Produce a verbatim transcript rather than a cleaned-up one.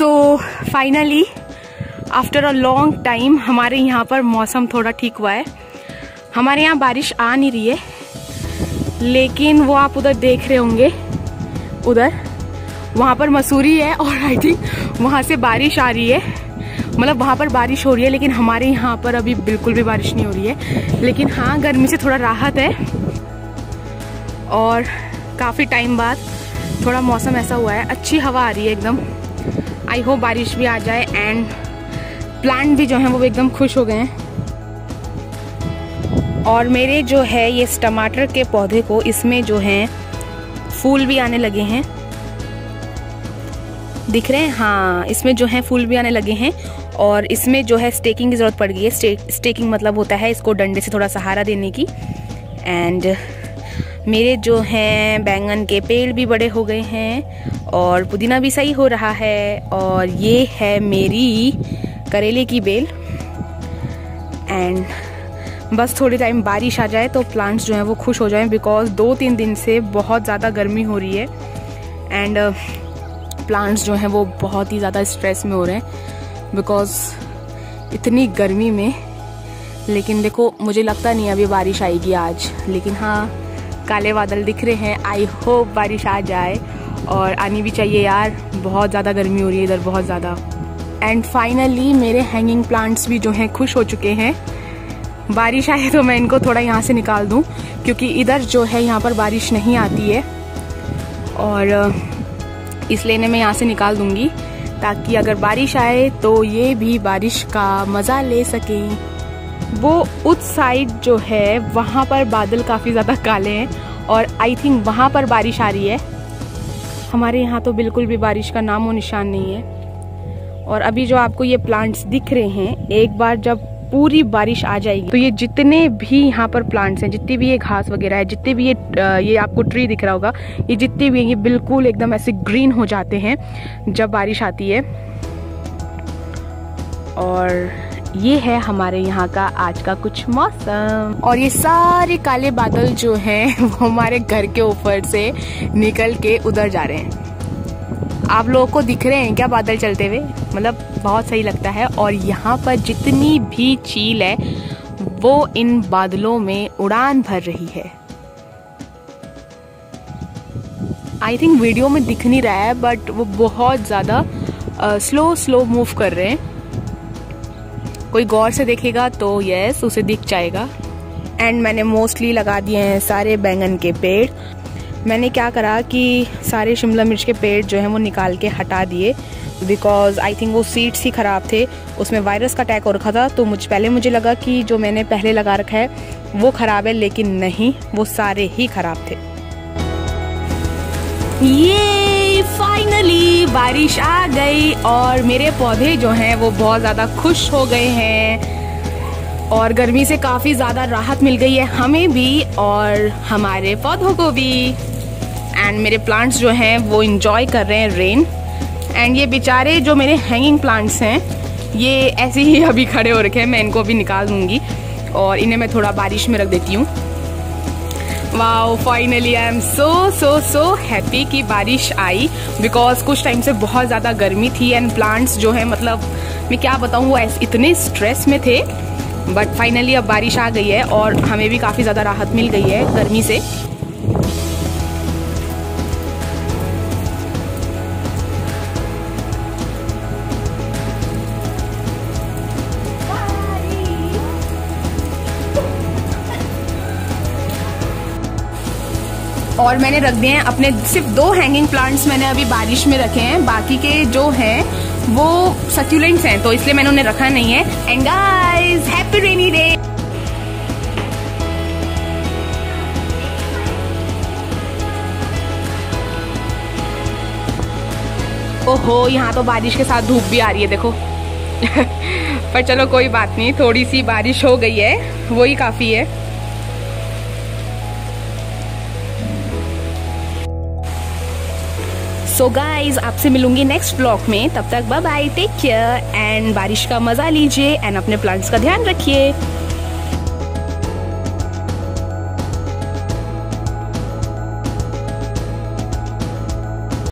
So finally after a long time हमारे यहाँ पर मौसम थोड़ा ठीक हुआ है। हमारे यहाँ बारिश आ नहीं रही है, लेकिन वो आप उधर देख रहे होंगे, उधर वहाँ पर मसूरी है और आई थिंक वहाँ से बारिश आ रही है, मतलब वहाँ पर बारिश हो रही है। लेकिन हमारे यहाँ पर अभी बिल्कुल भी बारिश नहीं हो रही है। लेकिन हाँ, गर्मी से थोड़ा राहत है और काफ़ी टाइम बाद थोड़ा मौसम ऐसा हुआ है, अच्छी हवा आ रही है एकदम। आई होप बारिश भी आ जाए एंड प्लांट भी जो हैं वो एकदम खुश हो गए हैं। और मेरे जो है ये टमाटर के पौधे को, इसमें जो हैं फूल भी आने लगे हैं, दिख रहे हैं? हाँ, इसमें जो है फूल भी आने लगे हैं और इसमें जो है स्टेकिंग की ज़रूरत पड़ गई है। स्टे, स्टेकिंग मतलब होता है इसको डंडे से थोड़ा सहारा देने की। एंड मेरे जो हैं बैंगन के पेड़ भी बड़े हो गए हैं और पुदीना भी सही हो रहा है। और ये है मेरी करेले की बेल। एंड बस थोड़ी टाइम बारिश आ जाए तो प्लांट्स जो हैं वो खुश हो जाएं, बिकॉज दो तीन दिन से बहुत ज़्यादा गर्मी हो रही है एंड प्लांट्स जो हैं वो बहुत ही ज़्यादा स्ट्रेस में हो रहे हैं बिकॉज इतनी गर्मी में। लेकिन देखो, मुझे लगता नहीं अभी बारिश आएगी आज, लेकिन हाँ काले बादल दिख रहे हैं। आई होप बारिश आ जाए और आनी भी चाहिए यार, बहुत ज़्यादा गर्मी हो रही है इधर, बहुत ज़्यादा। एंड फाइनली मेरे हैंगिंग प्लांट्स भी जो हैं खुश हो चुके हैं। बारिश आए तो मैं इनको थोड़ा यहाँ से निकाल दूँ, क्योंकि इधर जो है यहाँ पर बारिश नहीं आती है और इसलिए इन्हें मैं यहाँ से निकाल दूँगी, ताकि अगर बारिश आए तो ये भी बारिश का मज़ा ले सकें। वो उस साइड जो है वहाँ पर बादल काफ़ी ज़्यादा काले हैं और आई थिंक वहाँ पर बारिश आ रही है। हमारे यहाँ तो बिल्कुल भी बारिश का नामो निशान नहीं है। और अभी जो आपको ये प्लांट्स दिख रहे हैं, एक बार जब पूरी बारिश आ जाएगी तो ये जितने भी यहाँ पर प्लांट्स हैं, जितनी भी ये घास वगैरह है, जितने भी ये ये आपको ट्री दिख रहा होगा, ये जितने भी ये बिल्कुल एकदम ऐसे ग्रीन हो जाते हैं जब बारिश आती है। और ये है हमारे यहाँ का आज का कुछ मौसम। और ये सारे काले बादल जो हैं वो हमारे घर के ऊपर से निकल के उधर जा रहे हैं। आप लोगों को दिख रहे हैं क्या बादल चलते हुए? मतलब बहुत सही लगता है। और यहाँ पर जितनी भी चील है वो इन बादलों में उड़ान भर रही है। आई थिंक वीडियो में दिख नहीं रहा है, बट वो बहुत ज़्यादा स्लो स्लो मूव कर रहे हैं। कोई गौर से देखेगा तो यस, उसे दिख जाएगा। एंड मैंने मोस्टली लगा दिए हैं सारे बैंगन के पेड़। मैंने क्या करा कि सारे शिमला मिर्च के पेड़ जो हैं वो निकाल के हटा दिए, बिकॉज आई थिंक वो सीड्स ही ख़राब थे, उसमें वायरस का अटैक हो रखा था। तो मुझ पहले मुझे लगा कि जो मैंने पहले लगा रखा है वो ख़राब है, लेकिन नहीं, वो सारे ही ख़राब थे। ये फाइनली बारिश आ गई और मेरे पौधे जो हैं वो बहुत ज़्यादा खुश हो गए हैं और गर्मी से काफ़ी ज़्यादा राहत मिल गई है हमें भी और हमारे पौधों को भी। एंड मेरे प्लांट्स जो हैं वो इंजॉय कर रहे हैं रेन। एंड ये बेचारे जो मेरे हैंगिंग प्लांट्स हैं ये ऐसे ही अभी खड़े हो रखे हैं, मैं इनको अभी निकाल दूँगी और इन्हें मैं थोड़ा बारिश में रख देती हूँ। Wow, finally I am so so so happy कि बारिश आई, बिकॉज कुछ टाइम से बहुत ज़्यादा गर्मी थी एंड प्लांट्स जो है, मतलब मैं क्या बताऊँ, वो इतने स्ट्रेस में थे। बट फाइनली अब बारिश आ गई है और हमें भी काफ़ी ज़्यादा राहत मिल गई है गर्मी से। और मैंने रख दिए हैं अपने सिर्फ दो हैंगिंग प्लांट्स मैंने अभी बारिश में रखे हैं, बाकी के जो हैं वो सक्यूलेंट्स हैं, तो इसलिए मैंने उन्हें रखा नहीं है। And guys, happy rainy day. ओहो, यहाँ तो बारिश के साथ धूप भी आ रही है, देखो। पर चलो कोई बात नहीं, थोड़ी सी बारिश हो गई है, वो ही काफी है। सो गाइज, आपसे मिलूंगी नेक्स्ट ब्लॉग में। तब तक bye bye, take care and बारिश का मजा लीजिए एंड अपने प्लांट्स का ध्यान रखिए।